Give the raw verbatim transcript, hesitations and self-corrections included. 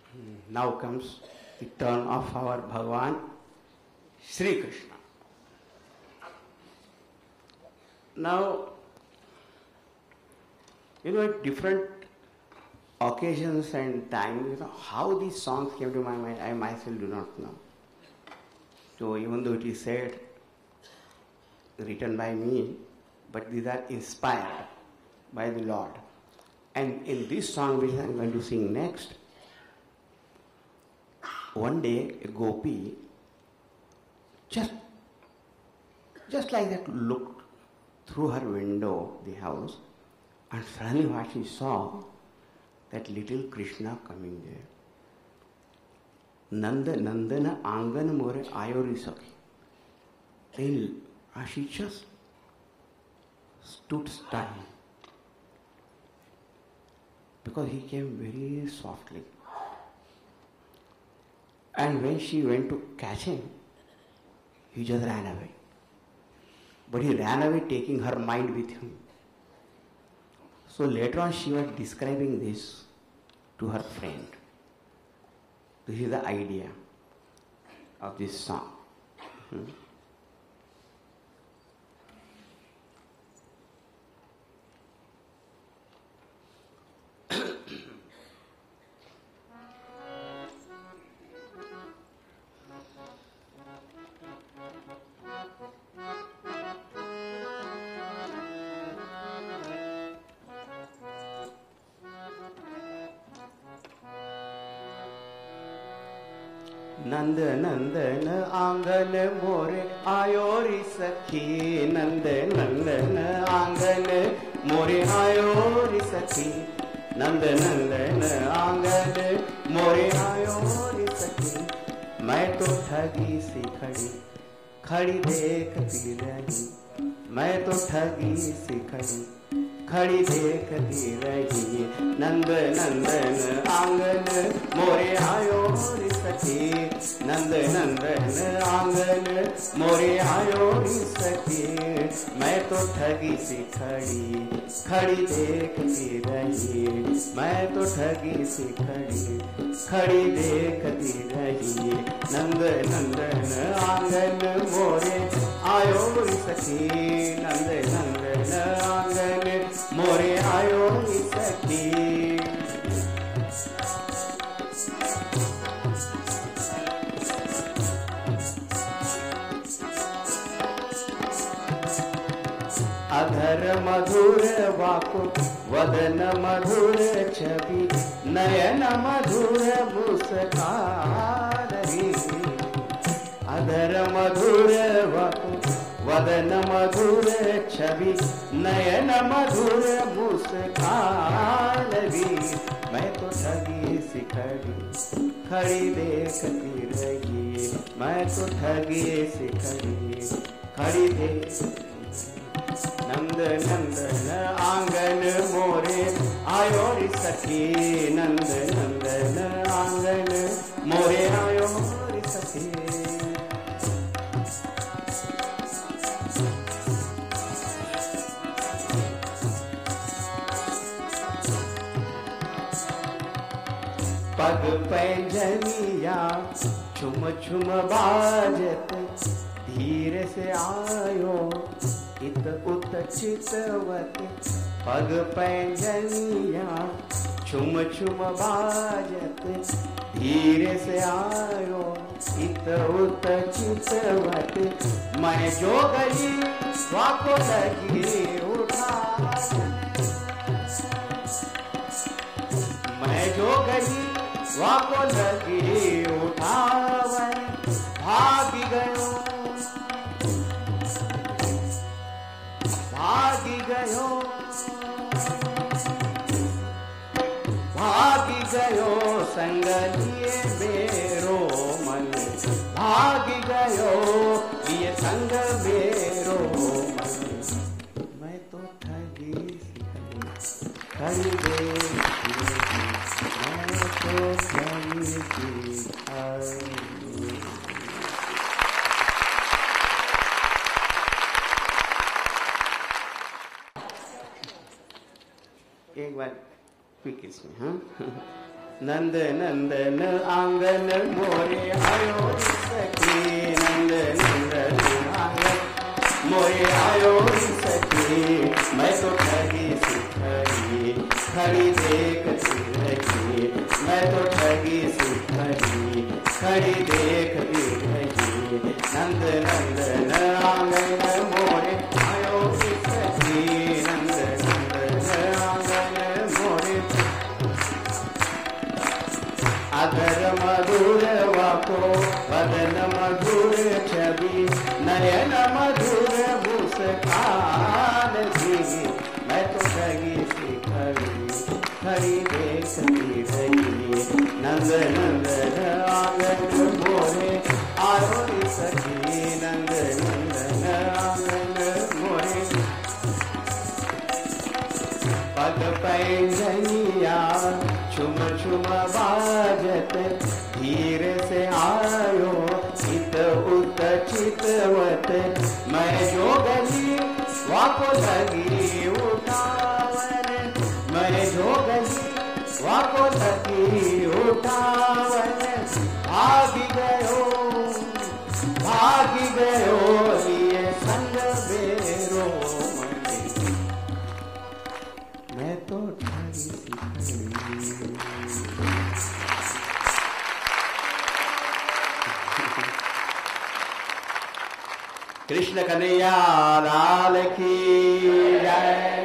Now comes the turn of our Bhagavan Shri Krishna. Now, you know, at different occasions and times, you know, how these songs came to my mind, I myself do not know. So even though it is said, written by me, but these are inspired by the Lord. And in this song which I am going to sing next, one day a gopi just, just like that looked through her window, the house, and suddenly what she saw, that little Krishna coming there. Nanda Nandana Aangana more ayori sakhi. Then she just stood still because he came very softly. And when she went to catch him, he just ran away. But he ran away taking her mind with him. So later on she was describing this to her friend. This is the idea of this song. Hmm. Nanda Nandana Aangana more ayori sakhi. Nanda Nandana Aangana more ayori sakhi. Nanda Nandana Aangana more ayori sakhi. मैं तो ठगी सी खड़ी खड़ी देखती रही. मैं तो ठगी सी खड़ी खड़ी देखती रही. नंद नंदन आंगन मोरे आयो रे सखी. नंद नंदन आंगन मोरे आयो रे सखी. मैं तो ठगी सी खड़ी खड़ी देखती रही. मैं तो ठगी सी खड़ी खड़ी देखती रही. नंद नंदन आंगन मोरे आयो रे सखी. नंद नंदन आंगन मोरे आयो रे सखी. अधर मधुर वाकु वदन मधुर छवि. नयन मधुर मुस्कान री. अधर मधुर वाकु वदन मधुर छवि. नयन मधुर मुस्कान री. मैं तो ठगी सी खड़ी खड़ी देखती रही. मैं तो ठगी सी खड़ी खड़ी देखती. नंद नंदन आंगन मोरे आयो रे सखी. नंद नंदन आंगन मोरे आयो रे सखी. पग पैंजनिया छुम छुम बाजत. धीरे से आयो इत उत चितवत. पग पैंजनिया छुम छुम बाजत. धीरे से आयो इत उत चितवत. मैं जो गई वाको लगी उठा. मैं जो गई वाको लगी उठावन. भागी गयो भागी गयो भागी गयो संग लिए मेरो मन. भागी गयो ये संग मेरो मन. मैं तो ठगी सी खड़ी देखती. मैं तो ठगी सी खड़ी. एक बार क्विक इसमें. हाँ नंद नंदन आंगन मोरे आयो सखी, नंद नंदन आंगन मोरे आयो सखी, मैं तो ठगी सी खड़ी खड़ी देखती रही, मैं तो ठगी सी खड़ी खड़ी देखती रही। नंद नंदन आंगन मोरे आयो सखी, नंद नंदन आंगन मोरे। अगर मधुर वाको वदन मधुर छवि, नयन मधुर मुस्कान दी, मैं तो ठगी सी खड़ी खड़ी देखती रही। नंद नंदन आंगन मोरे आयो सखी, नंद नंदन आंगन मोरे। पग पैंजनिया छुम छुम बाजत, धीरे से आयो चित उत चितवत, मैं जो गली वाको लगी उठावन, मैं जो गली वाको लगी उठावन। भागी गयो भागी गयो ये संग बेरो मने, मैं तो ठगी सी खड़ी। कृष्ण कन्हैया लाल की जय।